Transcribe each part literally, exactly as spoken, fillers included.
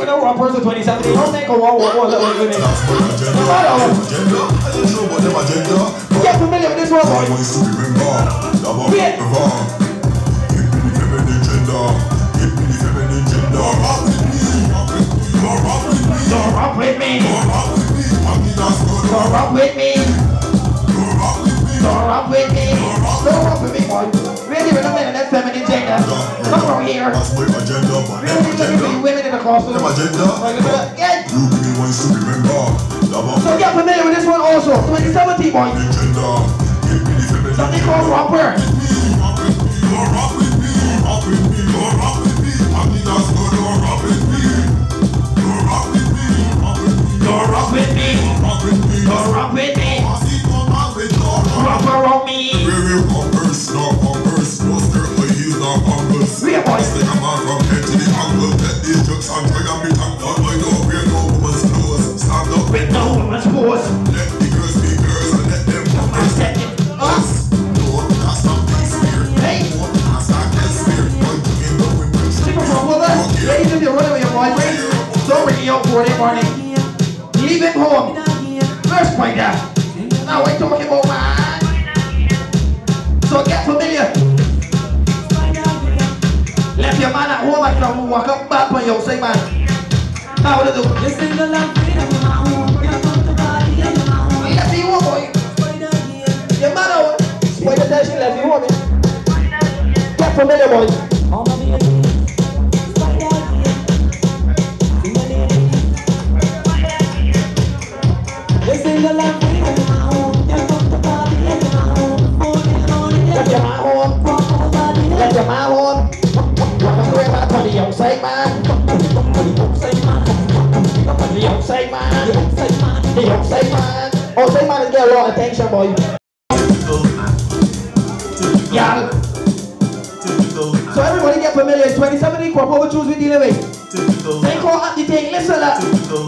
with a rappers of twenty seventeen. Don't make a war war war little women. Get familiar with this one, boy. Yeah. Don't rock with me. Don't rock with me. Don't rock with me. Don't rock with me, boy. Really, we're not letting that feminine gender. Come around here. Really looking for you women in the costume. Yeah. So get familiar with this one also. twenty seventeen, boy. Something called romper. Don't rock with me. Don't rock with me. Romper on me. Real boy. With no woman's force. Let the girls be girls and let them come and set it. Us. Hey. Ladies, if you're running with your boyfriend, don't bring you out for it morning. Leave him home. First pointer. Now we're talking about man. So get familiar. Left your man at home and come walk up back on your say man. Now what to do? Let's sing the love freedom in my home. Left you home, boy. Your man out. Why the hell she left you home? Get familiar, boy. Let's sing the love freedom in my home. Left your man home. Left your man home. The outside man, the outside man, the outside man, the outside man. Outside man is getting a lot of attention, boy. Yeah. So everybody get familiar. twenty seventeen crop over choose we dealing with. They call up the thing. Listen up.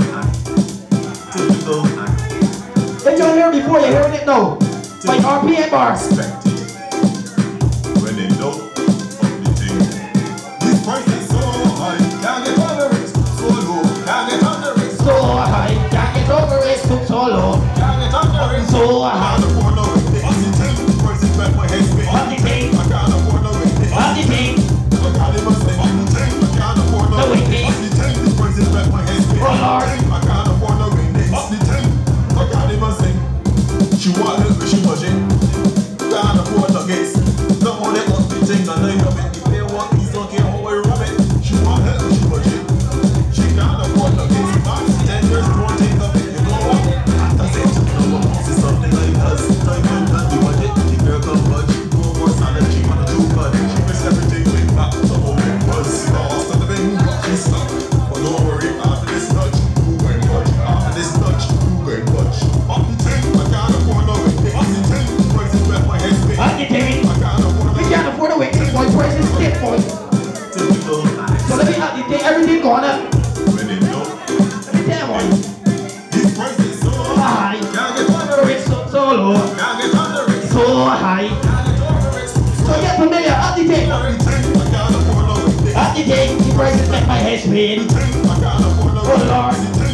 If you're here before, you're hearing it now. Like R P M bar. When they know of the thing. This price is so high, can't get on the risk. So low, can't get on the risk. So high, can't get on the risk. So low, can't get on the risk. So high. I can't afford no risk. On the thing, the price is back my head spin. On the thing, I can't afford no risk. On the thing, I can't even say. On the thing, I can't afford no risk. On the thing, the price is back my head spin. On the thing, I can't afford no risk. On the thing, I can't even say. She want help, but she budget. Can't afford nuggets. No more they up the thing, and I love it. If they want these, don't care how I rub it. She want help, but she budget. She can't afford nuggets. Max ten years, don't take of it. You know what? That's it. No one wants it, something like us. Time and time, the budget. The girl come budget. No more salad, she want to do good. She miss everything with back to home. Was lost at the bin, she's stuck. But don't worry, after this touch, you going budge. After this touch, you going budge. Up the thing, I can't afford no it. Up the thing, the price is where my head spin. Up the thing, we can't afford a wait. Boy, price is stiff, boy. So let me have the thing, everything gone up. Damn, boy. This price is so high. Can't get on the risk. So, so low. Can't get on the risk. So high. So get familiar, up the thing. Up the thing, the price is like my head spin. Oh Lord.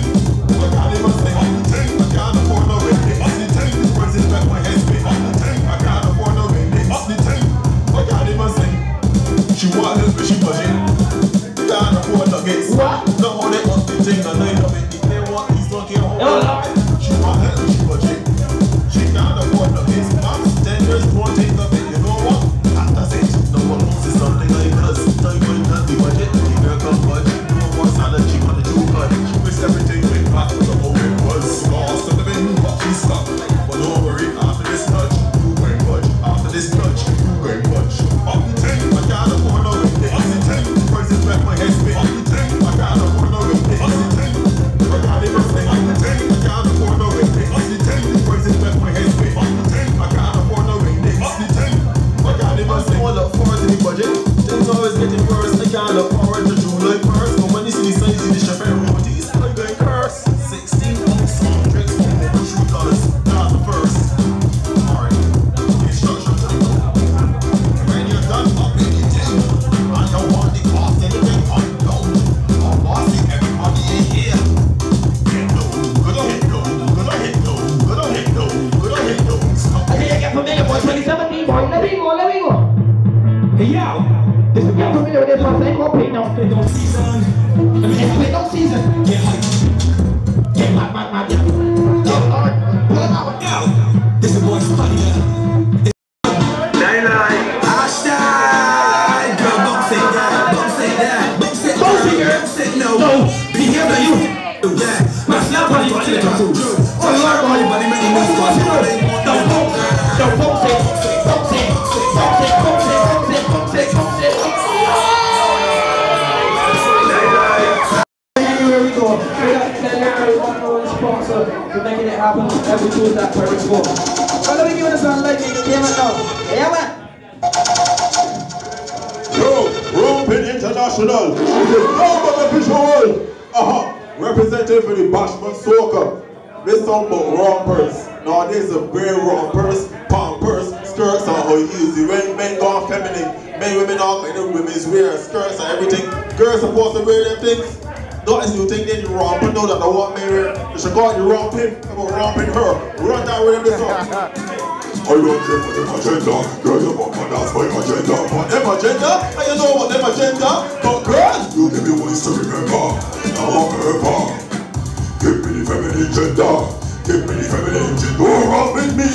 She want help, but she budget. Can't afford nuggets. What? No more they up the thing, and I love it. If they want these, don't care how. Oh Lord. She want help, but she budget. She can't afford nuggets. Max ten years, don't take of it. You know what? That's it. No one wants it, something like us. Time when not the budget. The girl come budget. No more salad, she want to do good. She miss season. Get hype. Get mad, mad, mad, yeah. Yo, alright, pull it out. Yo, this is boy funny, yeah. Nine-Nine. Hashtag. Girl, bounce it, yeah. Bounce it, yeah. Bounce it, Bounce it, yeah. bounce it, no. No. Be here, but you. Yeah. My snap body, body, body, body, body, body, body, make me move fast. Don't bounce it. Don't bounce it. Bounce it. Bounce it. Bounce it. Bounce it. Bounce it. Anywhere we go, we got Canary one more sponsor for making it happen every Tuesday at Paris School. So let me give us some light in the game right now. Yeah, man. Yo, Rumpin International. Number the visual. Uh-huh. Representative for the Bashman Soca. This song about rompers. Nowadays a very rompers, pampers, skirts are how easy. When men go on feminine, men women all kind of women's wear skirts and everything. Girls supposed to wear them things. Not as you think they do romping, know that the one men wear. They should call you romping, about romping her. Run that with them this song. I don't care for them agenda. Girl, you want my that's my agenda. But them agenda, and you know what them agenda. But girl, you give me ways to remember. Now forever. Give me the feminine agenda. Give me the feminine agenda. Don't run with me.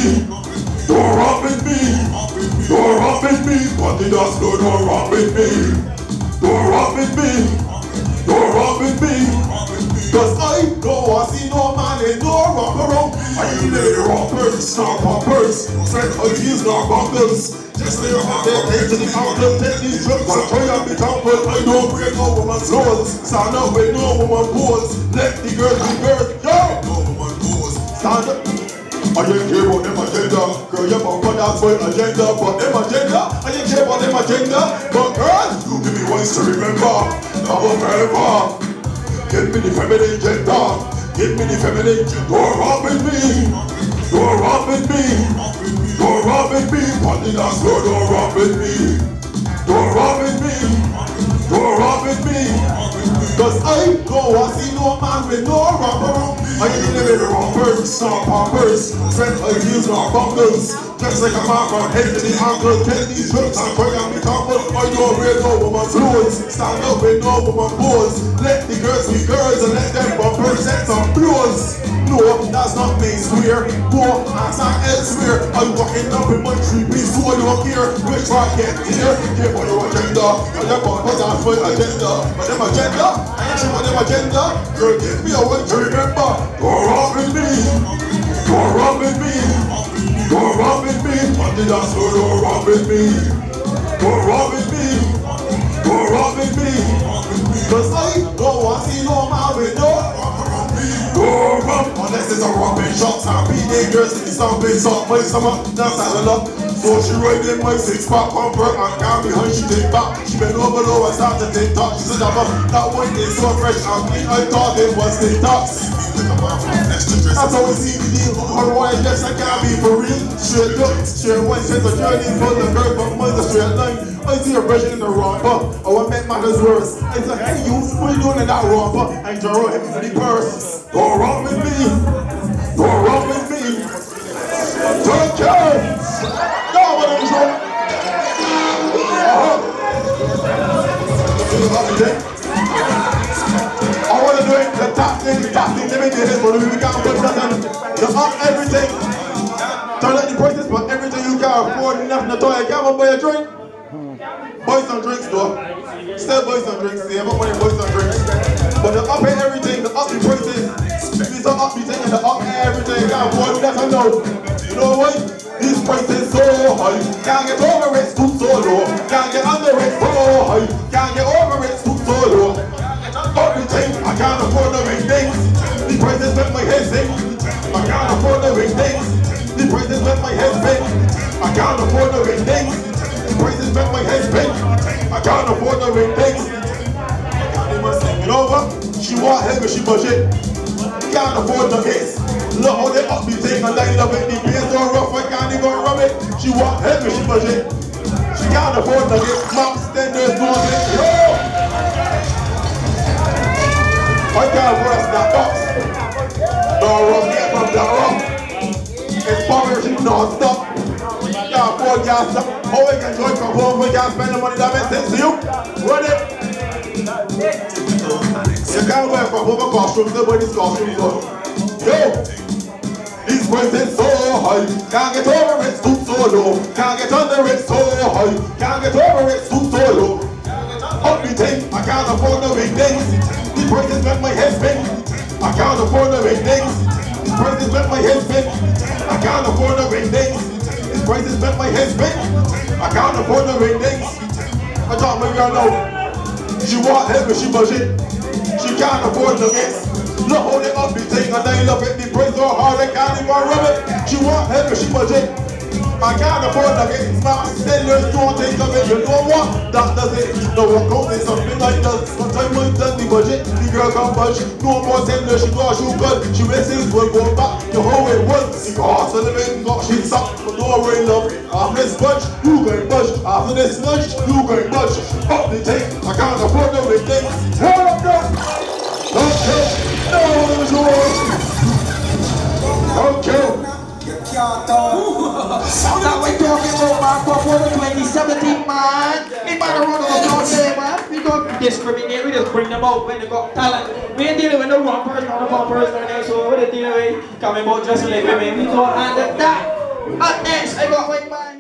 Don't run with me. Don't run with me. But the dance floor, don't run with me. Don't run with me. Don't run with me. Cause I don't want to see no man in no romp around. I ain't lay the rompers, snark poppers. Friend of these snark bunkers. Just lay your hand there, take to the counter, take these drugs. I try and be tempered. I don't break no woman's laws. Stand up with no woman pose. Let the girls be girls. Yo! No woman pose. Stand up. I ain't care about them agenda. Girl, you might cut out my agenda. But them agenda, I ain't care about them agenda. But girl, you give me ways to remember. Now forever. Give me the feminine agenda. Give me the feminine agenda. Don't run with me. Don't run with me. Don't run with me. But the dance floor, don't run with me. Don't run with me. Don't run with me. Cause I don't want to see no man with no rubber around me. I ain't living the rompers, not poppers. Friend of these not bunkers. Just like a man from head to the ankle. Take these drugs and try and be coupled. I don't wear no woman clothes. Stand up with no woman pose. Let the girls be girls and let them bumpers set some blows. No, that's not me swear. Go and stand elsewhere. I'm walking up in my three-piece so I don't care. Which I get here. Give for your agenda. And them bumpers are for agenda. But them agenda, I ain't sure what them agenda. Girl, give me a way to remember. Don't run with me. Don't run with me. Don't run with me. But the dance floor, don't run with me. Don't run with me. Don't run with me. Cause I don't want to see no man with no run me. Don't run. Unless it's a romping shots and be dangerous in the stomping song. My summer, that's not enough. So she ride in my six-pack bumper and got behind she take back. She bent over low and started to take talk. She said, that one is so fresh and clean. I thought it was the tops. That's how we see the deal. Otherwise, yes, I can't be for real. Straight up, straight one sense of journey for the girl, but mine's a straight line. I see a version in the romper. Oh, what make matters worse? I said, hey, you, what are you doing in that romper? And draw him to the purse. Don't run with me. Don't run with me. Don't care. Go, what I'm doing. Uh-huh. I want to do it, the top thing, the top thing, let me do this, but we can't put that on. You up everything. Turn up the prices, but everything you can afford, enough to toy. You can't buy a drink. Boys and drinks though. Still boys and drinks, see, I'm not money boys and drinks. But the up everything, the up the prices. These are up the thing and the up everything. You can't afford that, I know. You know what? These prices so high. Can't get over it, scoop so low. Can't get under it, so high. Can't get over it, scoop so low. Everything, I can't afford the big things. The prices make my head sing. I can't afford the big things. The prices make my head spin. I can't afford the big things. The prices make my head spin. I can't afford the big things. I can't even sing it over. She want help but she budget. Can't afford the base. Look how they up the thing and line up with the base so rough I can't even rub it. She want help but she budget. She can't afford the base. Maps, then there's no thing. Yo! I can't worse that box. No rough get from that rough. It's poverty non-stop. Can't afford gas up. How we can join from home, we can't spend the money that makes sense to you. Run it. You can't wear from over costumes, nobody's costumes on. Yo! These prices so high, can't get over it, stoop so low. Can't get under it so high, can't get over it, stoop so low. Up the thing, I can't afford no big things. These prices make my head spin. I can't afford no big things. These prices make my head spin. I can't afford no big things. These prices make my head spin. I can't afford no big things. I talk my girl now. She want help but she budget. She can't afford no gifts. Not holding up the thing and I love it. The price so hard I can't even rub it. She want help but she budget. I can't afford to get smart. Sellers don't think of it. You know what? That does it. No one goes in something like that. Sometimes when done the budget, the girl can't budge. No more sellers, she got shoe good. She misses will go back. The whole way was. The cost of living got shit sucked. But no worry, love. After this budge, you going budge. After this lunch, you going budge. Up the thing. I can't afford no big things. Hold up, girl. Okay. No, there's no okay. Now we're talking about man for the twenty seventeen man. In by the road of applause there, man. We don't discriminate, we just bring them out when they got talent. We ain't dealing with no wrong person or the wrong person or anything, so we're dealing with coming about just like women. We go under that. Up next, I got my man.